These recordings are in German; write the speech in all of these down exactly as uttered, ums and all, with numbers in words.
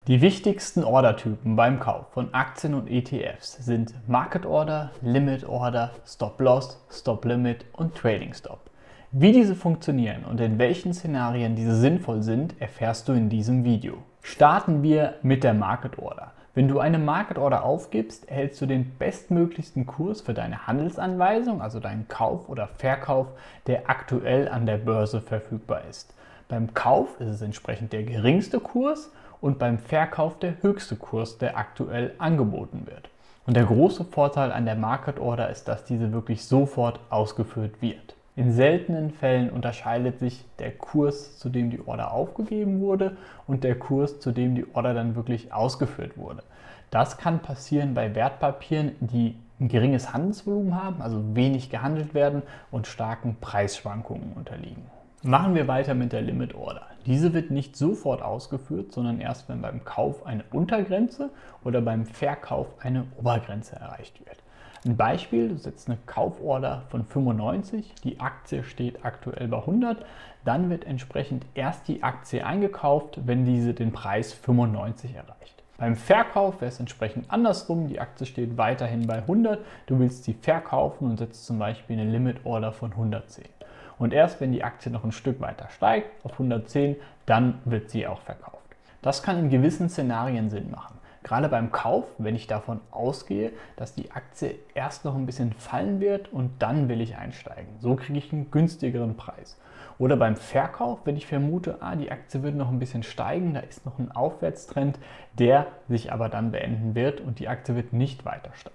Die wichtigsten Ordertypen beim Kauf von Aktien und E T Fs sind Market Order, Limit Order, Stop Loss, Stop Limit und Trading Stop. Wie diese funktionieren und in welchen Szenarien diese sinnvoll sind, erfährst du in diesem Video. Starten wir mit der Market Order. Wenn du eine Market Order aufgibst, erhältst du den bestmöglichsten Kurs für deine Handelsanweisung, also deinen Kauf oder Verkauf, der aktuell an der Börse verfügbar ist. Beim Kauf ist es entsprechend der geringste Kurs und beim Verkauf der höchste Kurs, der aktuell angeboten wird. Und der große Vorteil an der Market Order ist, dass diese wirklich sofort ausgeführt wird. In seltenen Fällen unterscheidet sich der Kurs, zu dem die Order aufgegeben wurde, und der Kurs, zu dem die Order dann wirklich ausgeführt wurde. Das kann passieren bei Wertpapieren, die ein geringes Handelsvolumen haben, also wenig gehandelt werden und starken Preisschwankungen unterliegen. Machen wir weiter mit der Limit Order. Diese wird nicht sofort ausgeführt, sondern erst, wenn beim Kauf eine Untergrenze oder beim Verkauf eine Obergrenze erreicht wird. Ein Beispiel: Du setzt eine Kauforder von fünfundneunzig, die Aktie steht aktuell bei hundert, dann wird entsprechend erst die Aktie eingekauft, wenn diese den Preis fünfundneunzig erreicht. Beim Verkauf wäre es entsprechend andersrum, die Aktie steht weiterhin bei hundert, du willst sie verkaufen und setzt zum Beispiel eine Limit Order von hundertzehn. Und erst wenn die Aktie noch ein Stück weiter steigt, auf hundertzehn, dann wird sie auch verkauft. Das kann in gewissen Szenarien Sinn machen. Gerade beim Kauf, wenn ich davon ausgehe, dass die Aktie erst noch ein bisschen fallen wird und dann will ich einsteigen. So kriege ich einen günstigeren Preis. Oder beim Verkauf, wenn ich vermute, ah, die Aktie wird noch ein bisschen steigen, da ist noch ein Aufwärtstrend, der sich aber dann beenden wird und die Aktie wird nicht weiter steigen.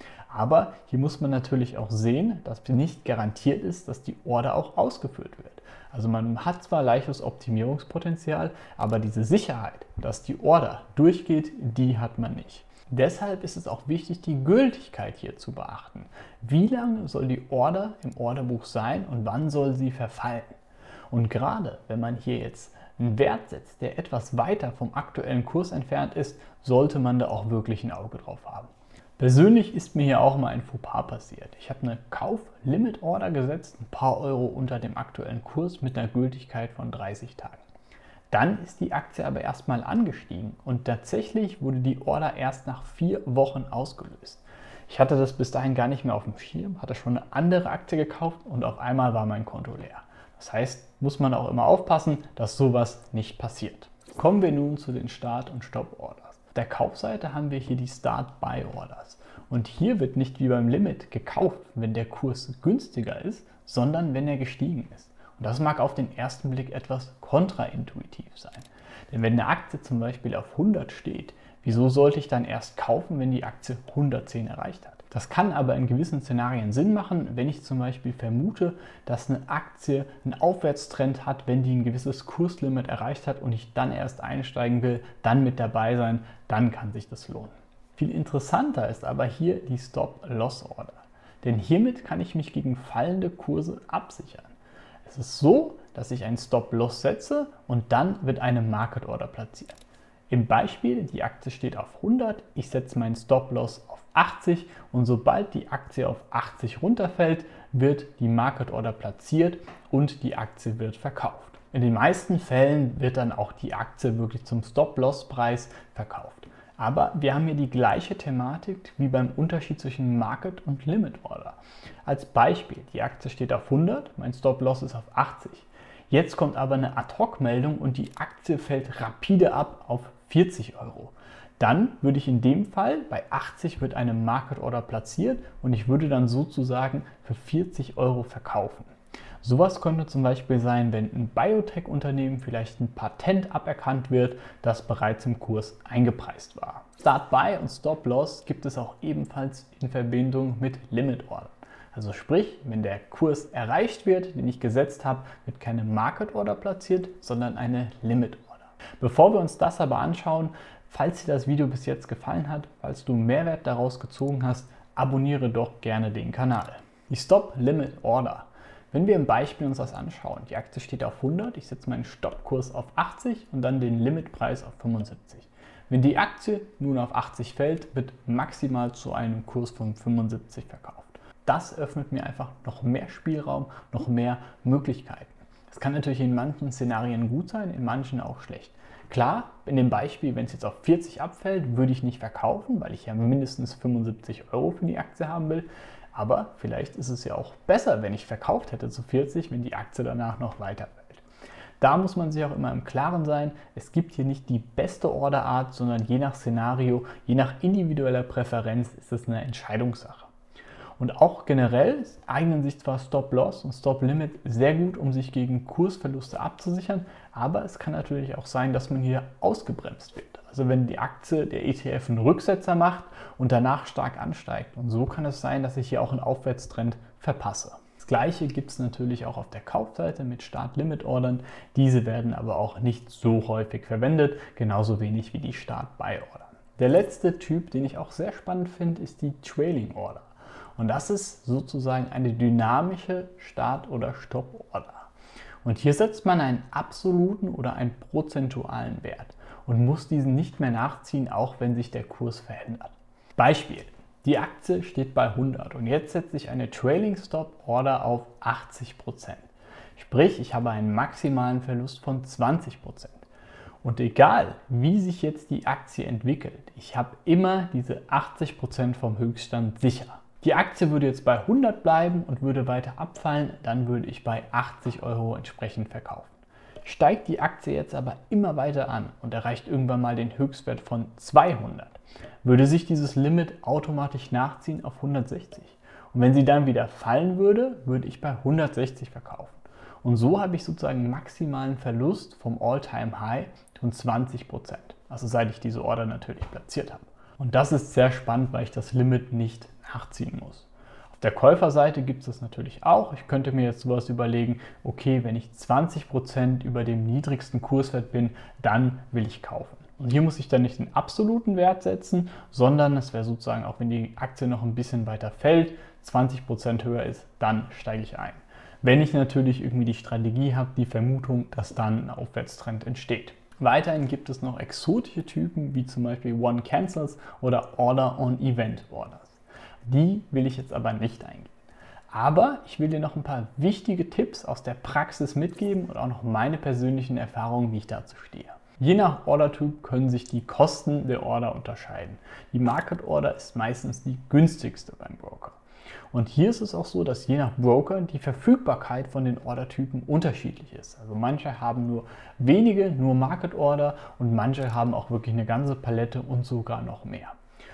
Aber hier muss man natürlich auch sehen, dass nicht garantiert ist, dass die Order auch ausgeführt wird. Also man hat zwar leichtes Optimierungspotenzial, aber diese Sicherheit, dass die Order durchgeht, die hat man nicht. Deshalb ist es auch wichtig, die Gültigkeit hier zu beachten. Wie lange soll die Order im Orderbuch sein und wann soll sie verfallen? Und gerade wenn man hier jetzt einen Wert setzt, der etwas weiter vom aktuellen Kurs entfernt ist, sollte man da auch wirklich ein Auge drauf haben. Persönlich ist mir hier auch mal ein Fauxpas passiert. Ich habe eine Kauf-Limit-Order gesetzt, ein paar Euro unter dem aktuellen Kurs mit einer Gültigkeit von dreißig Tagen. Dann ist die Aktie aber erstmal angestiegen und tatsächlich wurde die Order erst nach vier Wochen ausgelöst. Ich hatte das bis dahin gar nicht mehr auf dem Schirm, hatte schon eine andere Aktie gekauft und auf einmal war mein Konto leer. Das heißt, muss man auch immer aufpassen, dass sowas nicht passiert. Kommen wir nun zu den Start- und Stop-Orders. Auf der Kaufseite haben wir hier die Start-Buy-Orders. Und hier wird nicht wie beim Limit gekauft, wenn der Kurs günstiger ist, sondern wenn er gestiegen ist. Und das mag auf den ersten Blick etwas kontraintuitiv sein. Denn wenn eine Aktie zum Beispiel auf hundert steht, wieso sollte ich dann erst kaufen, wenn die Aktie hundertzehn erreicht hat? Das kann aber in gewissen Szenarien Sinn machen, wenn ich zum Beispiel vermute, dass eine Aktie einen Aufwärtstrend hat, wenn die ein gewisses Kurslimit erreicht hat und ich dann erst einsteigen will, dann mit dabei sein, dann kann sich das lohnen. Viel interessanter ist aber hier die Stop-Loss-Order, denn hiermit kann ich mich gegen fallende Kurse absichern. Es ist so, dass ich einen Stop-Loss setze und dann wird eine Market Order platziert. Im Beispiel, die Aktie steht auf hundert, ich setze meinen Stop-Loss auf achtzig und sobald die Aktie auf achtzig runterfällt, wird die Market Order platziert und die Aktie wird verkauft. In den meisten Fällen wird dann auch die Aktie wirklich zum Stop-Loss-Preis verkauft. Aber wir haben hier die gleiche Thematik wie beim Unterschied zwischen Market und Limit Order. Als Beispiel, die Aktie steht auf hundert, mein Stop-Loss ist auf achtzig. Jetzt kommt aber eine Ad-Hoc-Meldung und die Aktie fällt rapide ab auf vierzig Euro. Dann würde ich in dem Fall, bei achtzig wird eine Market Order platziert und ich würde dann sozusagen für vierzig Euro verkaufen. Sowas könnte zum Beispiel sein, wenn ein Biotech-Unternehmen vielleicht ein Patent aberkannt wird, das bereits im Kurs eingepreist war. Start-Buy und Stop-Loss gibt es auch ebenfalls in Verbindung mit Limit Order. Also sprich, wenn der Kurs erreicht wird, den ich gesetzt habe, wird keine Market Order platziert, sondern eine Limit Order. Bevor wir uns das aber anschauen, falls dir das Video bis jetzt gefallen hat, falls du Mehrwert daraus gezogen hast, abonniere doch gerne den Kanal. Die Stop-Limit Order. Wenn wir im Beispiel uns das anschauen, die Aktie steht auf hundert, ich setze meinen Stoppkurs auf achtzig und dann den Limitpreis auf fünfundsiebzig. Wenn die Aktie nun auf achtzig fällt, wird maximal zu einem Kurs von fünfundsiebzig verkauft. Das öffnet mir einfach noch mehr Spielraum, noch mehr Möglichkeiten. Es kann natürlich in manchen Szenarien gut sein, in manchen auch schlecht. Klar, in dem Beispiel, wenn es jetzt auf vierzig abfällt, würde ich nicht verkaufen, weil ich ja mindestens fünfundsiebzig Euro für die Aktie haben will. Aber vielleicht ist es ja auch besser, wenn ich verkauft hätte zu vierzig, wenn die Aktie danach noch weiter fällt. Da muss man sich auch immer im Klaren sein, es gibt hier nicht die beste Orderart, sondern je nach Szenario, je nach individueller Präferenz ist es eine Entscheidungssache. Und auch generell eignen sich zwar Stop-Loss und Stop-Limit sehr gut, um sich gegen Kursverluste abzusichern, aber es kann natürlich auch sein, dass man hier ausgebremst wird. Also wenn die Aktie, der E T F, einen Rücksetzer macht und danach stark ansteigt. Und so kann es sein, dass ich hier auch einen Aufwärtstrend verpasse. Das Gleiche gibt es natürlich auch auf der Kaufseite mit Start-Limit-Ordern. Diese werden aber auch nicht so häufig verwendet, genauso wenig wie die Start-Buy-Ordern. Der letzte Typ, den ich auch sehr spannend finde, ist die Trailing-Order. Und das ist sozusagen eine dynamische Start- oder Stopp-Order. Und hier setzt man einen absoluten oder einen prozentualen Wert und muss diesen nicht mehr nachziehen, auch wenn sich der Kurs verändert. Beispiel: Die Aktie steht bei hundert und jetzt setze ich eine Trailing Stop Order auf achtzig Prozent. Sprich, ich habe einen maximalen Verlust von zwanzig Prozent. Und egal, wie sich jetzt die Aktie entwickelt, ich habe immer diese achtzig Prozent vom Höchststand sicher. Die Aktie würde jetzt bei hundert bleiben und würde weiter abfallen, dann würde ich bei achtzig Euro entsprechend verkaufen. Steigt die Aktie jetzt aber immer weiter an und erreicht irgendwann mal den Höchstwert von zweihundert, würde sich dieses Limit automatisch nachziehen auf hundertsechzig. Und wenn sie dann wieder fallen würde, würde ich bei hundertsechzig verkaufen. Und so habe ich sozusagen einen maximalen Verlust vom All-Time-High von zwanzig Prozent. Also seit ich diese Order natürlich platziert habe. Und das ist sehr spannend, weil ich das Limit nicht nachziehen muss. Auf der Käuferseite gibt es das natürlich auch. Ich könnte mir jetzt sowas überlegen, okay, wenn ich zwanzig Prozent über dem niedrigsten Kurswert bin, dann will ich kaufen. Und hier muss ich dann nicht den absoluten Wert setzen, sondern es wäre sozusagen, auch wenn die Aktie noch ein bisschen weiter fällt, zwanzig Prozent höher ist, dann steige ich ein. Wenn ich natürlich irgendwie die Strategie habe, die Vermutung, dass dann ein Aufwärtstrend entsteht. Weiterhin gibt es noch exotische Typen, wie zum Beispiel One Cancels oder Order on Event Orders. Die will ich jetzt aber nicht eingehen. Aber ich will dir noch ein paar wichtige Tipps aus der Praxis mitgeben und auch noch meine persönlichen Erfahrungen, wie ich dazu stehe. Je nach Ordertyp können sich die Kosten der Order unterscheiden. Die Market Order ist meistens die günstigste beim Broker. Und hier ist es auch so, dass je nach Broker die Verfügbarkeit von den Ordertypen unterschiedlich ist. Also manche haben nur wenige, nur Market Order und manche haben auch wirklich eine ganze Palette und sogar noch mehr.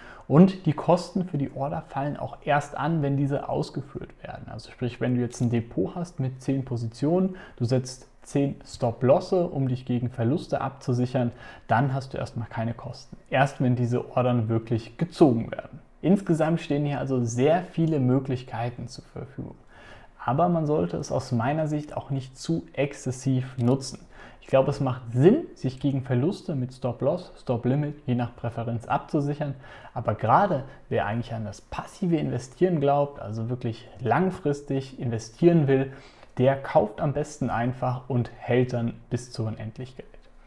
Und die Kosten für die Order fallen auch erst an, wenn diese ausgeführt werden. Also sprich, wenn du jetzt ein Depot hast mit zehn Positionen, du setzt zehn Stop-Losse, um dich gegen Verluste abzusichern, dann hast du erstmal keine Kosten. Erst wenn diese Ordern wirklich gezogen werden. Insgesamt stehen hier also sehr viele Möglichkeiten zur Verfügung. Aber man sollte es aus meiner Sicht auch nicht zu exzessiv nutzen. Ich glaube, es macht Sinn, sich gegen Verluste mit Stop-Loss, Stop-Limit je nach Präferenz abzusichern. Aber gerade wer eigentlich an das passive Investieren glaubt, also wirklich langfristig investieren will, der kauft am besten einfach und hält dann bis zur Unendlichkeit.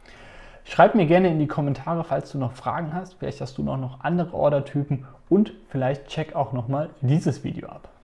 Schreib mir gerne in die Kommentare, falls du noch Fragen hast. Vielleicht hast du noch, noch andere Ordertypen und vielleicht check auch nochmal dieses Video ab.